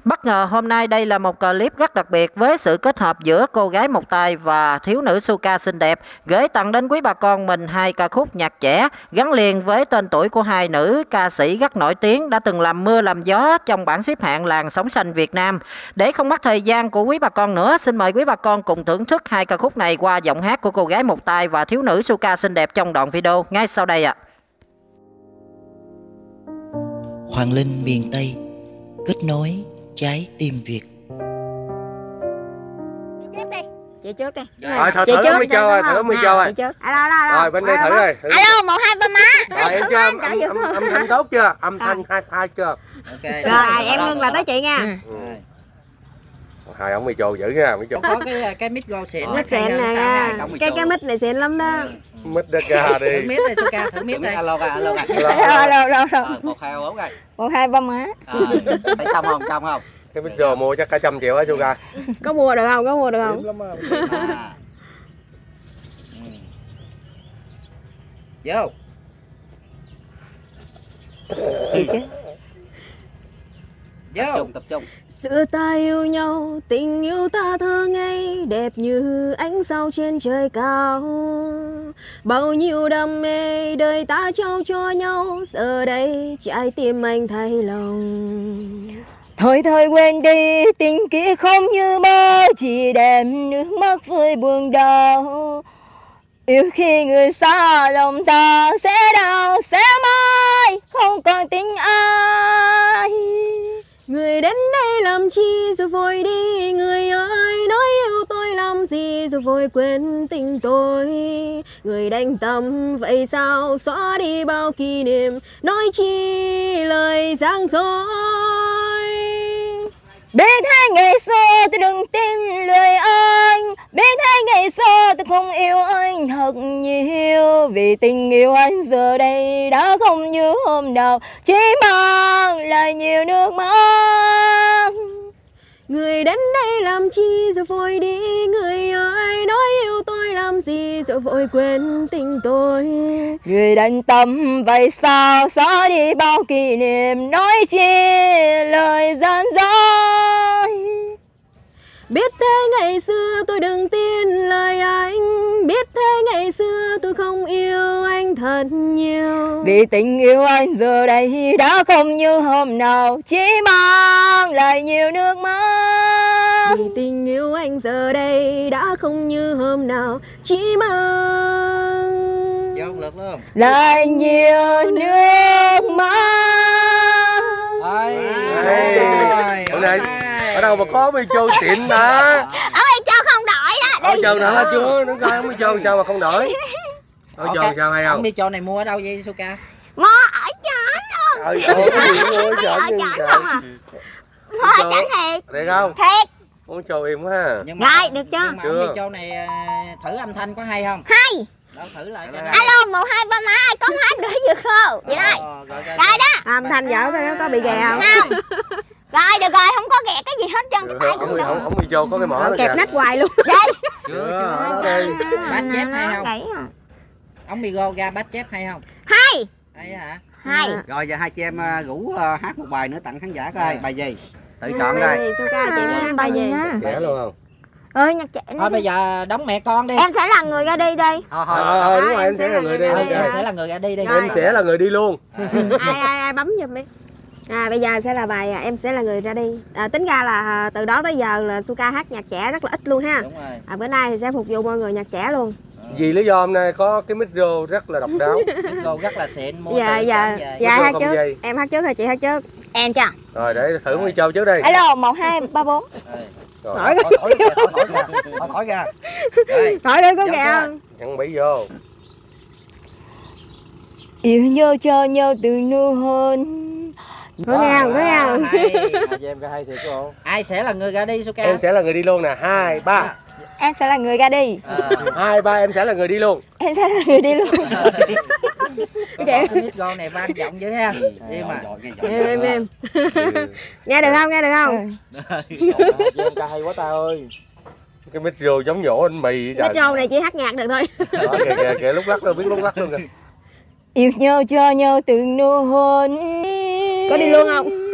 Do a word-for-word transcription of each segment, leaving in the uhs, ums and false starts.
Bất ngờ hôm nay đây là một clip rất đặc biệt với sự kết hợp giữa cô gái một tay và thiếu nữ Suga xinh đẹp, gửi tặng đến quý bà con mình hai ca khúc nhạc trẻ gắn liền với tên tuổi của hai nữ ca sĩ rất nổi tiếng đã từng làm mưa làm gió trong bảng xếp hạng làng sống xanh Việt Nam. Để không mất thời gian của quý bà con nữa, xin mời quý bà con cùng thưởng thức hai ca khúc này qua giọng hát của cô gái một tay và thiếu nữ Suga xinh đẹp trong đoạn video ngay sau đây ạ. À. Hoàng Linh miền Tây kết nối trái tim Việt. Chị trước đi. Rồi thử thử mới cho rồi, thử mới cho rồi. Alo alo. Rồi bên đây thử rồi. Alo một hai ba má. Rồi em cho âm âm thanh tốt chưa? Âm thanh hai hai chưa? Rồi em ngưng là tới chị nha. Hai ông mì trồ dữ nha, mì trồ. Có cái cái mic go xịn. Mic xịn nè. Cái cái mic này xịn lắm đó. Mic đất ra đi. Thử mic này Suga, thử mic này. Alo alo alo. Alo alo alo. một hai bốn rồi. một hai ba má. Thấy trong không? Trong không? Cái mic trồ mua chắc cả trăm triệu á Suga. Có mua được không? Có mua được không? Vô. Gì chứ? Vô. Tập trung, tập trung. Giữa ta yêu nhau, tình yêu ta thơ ngây, đẹp như ánh sao trên trời cao. Bao nhiêu đam mê đời ta trao cho nhau, giờ đây trái tim anh thay lòng. Thôi thôi quên đi, tình kia không như mơ, chỉ đem nước mắt vơi buồn đau. Yêu khi người xa lòng ta sẽ đau, sẽ mãi không còn tình ai. Người đến đây làm chi rồi vội đi, người ơi nói yêu tôi làm gì rồi vội quên tình tôi. Người đánh tâm vậy sao xóa đi bao kỷ niệm, nói chi lời giang dối. Biết thế ngày xưa tôi đừng tin lời anh, biết thế ngày xưa tôi không yêu anh thật nhiều. Vì tình yêu anh giờ đây đã không như hôm nào, chỉ mang lại nhiều nước mắt. Người đến đây làm chi rồi vội đi, người ơi nói yêu tôi làm gì rồi vội quên tình tôi. Người đánh tâm vậy sao xóa đi bao kỷ niệm, nói chi lời gian dối. Biết thế ngày xưa tôi đừng tin lời anh, biết thế ngày xưa tôi không yêu anh thật nhiều. Vì tình yêu anh giờ đây đã không như hôm nào, chỉ mang lại nhiều nước mắt. Vì tình yêu anh giờ đây đã không như hôm nào, chỉ mang lượt luôn. lại nhiều nước mắt. Ôi, ở đây ở đâu mà có mì trô xịn mà. Ở đây cho không đổi đó. Ở trơn nữa chưa, nó coi mì trô sao mà không đổi. Ở trơn sao hay không? Mì trô này mua ở đâu vậy Suga? Mua ở chợ luôn. Ơi ơi cái gì mua ở chợ ở chợ không à? Mua ở chợ thiệt. Thiệt không? Thiệt. Muốn trô im quá ha. Rồi được chưa? Nhưng mà mì trô này thử âm thanh có hay không? Hay. Đâu thử lại cho alo một hai ba má ai có hát được được không? Vậy đây. Rồi đó. Âm thanh dở coi nó có bị ghè không? Không. Rồi được rồi, không có ghẹ cái gì hết trơn cái tay cũng được. Không không mì trô có cái mỏ nó kẹp nách hoài luôn. Đây. Chưa chưa. Bát chép hay không? Ống mì go ra bát chép hay không? Hay. Hay hả? Hay. Rồi giờ hai chị em rủ hát một bài nữa tặng khán giả coi. Bài gì? Tự chọn đây. Suga chị muốn bài gì ha? Trẻ luôn không? Ơi nhạc trẻ. Thôi bây giờ đóng mẹ con đi. Em sẽ là người ra đi đây. Thôi thôi đúng rồi, em sẽ là người đi. Em sẽ là người ra đi đi. Em sẽ là người đi luôn. Ai ai ai bấm giùm đi. À, bây giờ sẽ là bài Em Sẽ Là Người Ra Đi. À, tính ra là từ đó tới giờ là Suga hát nhạc trẻ rất là ít luôn ha. Đúng rồi. À, bữa nay thì sẽ phục vụ mọi người nhạc trẻ luôn. Vì lý do hôm nay có cái micro rất là độc đáo. Micro rất là xịn. Mua Dạ dạ dạ hát trước. Dây. Em hát trước hay chị hát trước? Em cho. Rồi để thử mì trô trước đi. Alo một hai ba bốn. Rồi. Thổi thổi thổi ra. Thổi ra. Thổi đi có kìa. Nhận bị vô. Yêu nhau cho nhau từ nụ hôn. Có nghe không? Có nghe không? Em cái hay thiệt không? Ai sẽ là người ra đi Suga? Em sẽ là người đi luôn nè. Hai ba. Em sẽ là người ra đi. Hai ba em sẽ là người đi luôn. Em sẽ là người đi luôn. Cái micro này vang giọng dữ ha. Em mà. Em em em. Nghe được không? Nghe được không? Em ca hay quá ta ơi. Cái micro giống nhổ anh mì. Micro này chỉ hát nhạc được thôi. Đó, kìa, kìa, kìa, lúc lắc đâu biết lúc lắc luôn kìa. Yêu nhau cho nhau từng nụ hôn. Có đi luôn không?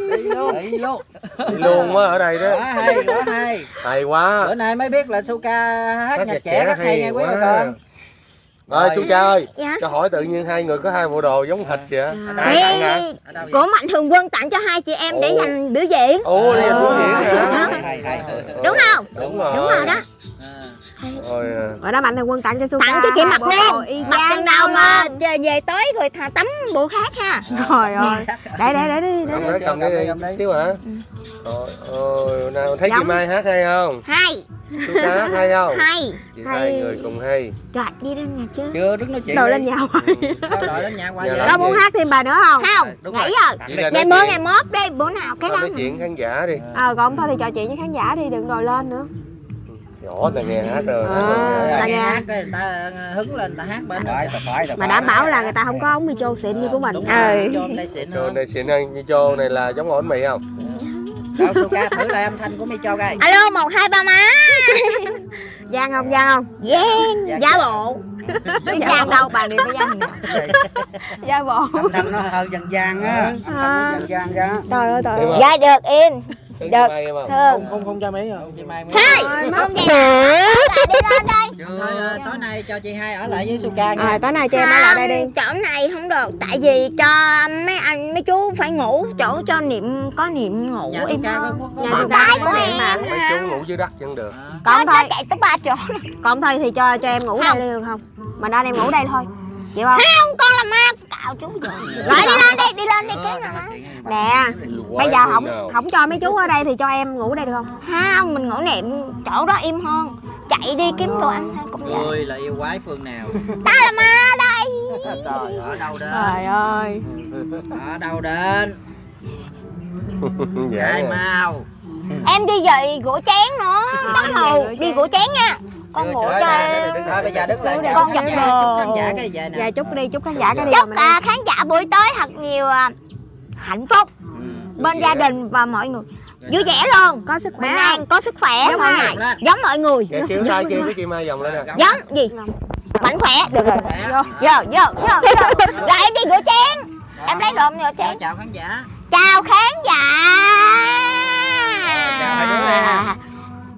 đi luôn đi luôn Đi luôn á ở đây đó. quá hay quá hay Hay quá. bữa nay mới biết là Suka hát nhạc trẻ rất hay nha quý bà con. Rồi Su Cha ơi, Dạ. cho hỏi tự nhiên hai người có hai bộ đồ giống hệt vậy? Ai Ê, tặng hả? của Mạnh Thường Quân tặng cho hai chị em để Ồ. dành biểu diễn. Ồ, đi dành biểu diễn hả? hay hay Đúng không? Đúng rồi. Đúng rồi đó. Rồi, à. Rồi đó Mạnh Thường Quân tặng cho Suka. Tặng cho chị mặc bộ luôn. đồ y Mặc chang chừng nào nhau mà luôn. về, về tới rồi thà tắm bộ khác ha. Trời ơi. Để để để đi. Cầm đấy, cầm cái đi xíu hả? Rồi, ôi, nào thấy chị Giống. Mai hát hay không? Hay. Su Cha hát hay không? Hay. Chị hai người cùng hay. Rồi đi lên nhà chứ. chưa đứng nói chuyện Đồ đi. lên nhà hoài. sao đội lên nhà qua Dạ, vậy làm Có muốn gì? hát thêm bài nữa không? Không, Đúng nãy rồi. giờ. Chỉ là Ngày nói mưa chuyện. ngày mốt đi, bữa nào cái Thôi đó. nói chuyện khán giả đi. Ờ còn thôi thì trò chuyện với khán giả đi, đừng đòi lên nữa. Nhỏ ta nghe hát rồi. À. Rồi, Ta nghe nghe. hát cái người ta hứng lên người ta hát bên phải phải Mà đảm bảo là người ta không có ống micro xịn như của mình. đúng Ừ. rồi cho đây xịn Cho hơn này xịn hơn như Cho này là giống ổn mì không? đâu Suka thử lại âm thanh của mi cho coi. Alo một hai ba má. Giang không? Giang không? Giang, giả bộ. Giang đâu bà đi với Giang nhiều. Giả bộ. Âm thanh nó hơi dân gian á, âm thanh nó dân gian ra. Trời ơi trời Em ơi. ơi, Dạ được yên. thương Được. chị Mai em không? Thương. không không cho mấy không chị Mai Hai. Không vậy nè. Đi lên đây. thôi tối nay cho chị hai ở lại với Suka nha. À, tối nay cho em ở lại đây đi. Không, chỗ này không được. Tại vì cho mấy anh mấy chú phải ngủ. Chỗ cho niệm có niệm ngủ Nhà im Suka có hơn. có có Nhà có Con Suka gái có của niệm em mà. Mấy chú ngủ dưới đất vẫn được. Còn Con thôi, chạy tới ba chỗ. còn thôi thì cho cho em ngủ đây đi được không? Mà đang em ngủ đây thôi. Chịu không? Không, con là ma cạo chú rồi. Rồi đi lên đi, đi lên đi kiếm nào má. Nè, bây giờ không không cho mấy chú ở đây thì cho em ngủ đây được không? Không, mình ngủ niệm chỗ đó im hơn. Chạy đi kiếm đồ ăn thôi cũng vậy. Ôi là yêu quái phương nào? Ta là ma đây. Trời ở đâu đến? Trời ơi. Ở đâu đến? Dạ. Ai mau? Em đi về rửa chén nữa. Bắt hù đi rửa chén nha. Con ngủ cho Thôi bây giờ Đức sẽ chào Con khán giặt giả, đồ. chúc khán giả cái về nè. Dạ chúc đi, chúc khán giả cái đi. chúc rồi mình à, khán giả buổi tối thật nhiều à, hạnh phúc Ừ. bên gia đình và mọi người vui vẻ luôn, có sức khỏe bình không? an, có sức khỏe Giống mọi ai? ngày giống mọi người. Kêu kêu tay kêu cái chị Mai vòng lên nè. Giống gì mạnh khỏe được rồi. Khỏe. Vô vô vô vô. Rồi em đi rửa chén, em lấy đồ em rửa chén. Chào khán giả. Chào khán giả. Chào hai đứa nè.